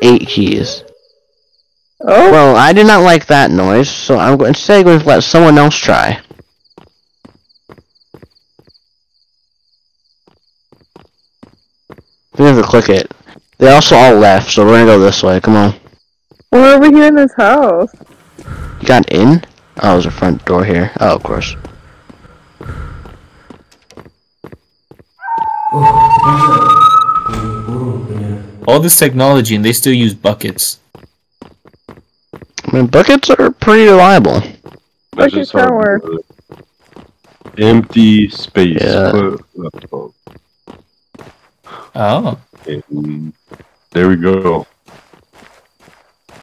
8 keys. Oh. Well, I did not like that noise, so I'm instead going to let someone else try. We have to click it. They also all left, so we're gonna go this way. Come on. We're over here in this house. You got in? Oh, there's a front door here. Oh, of course. All this technology and they still use buckets. I mean, buckets are pretty reliable. Buckets don't work. Empty space. Yeah. Oh. And there we go.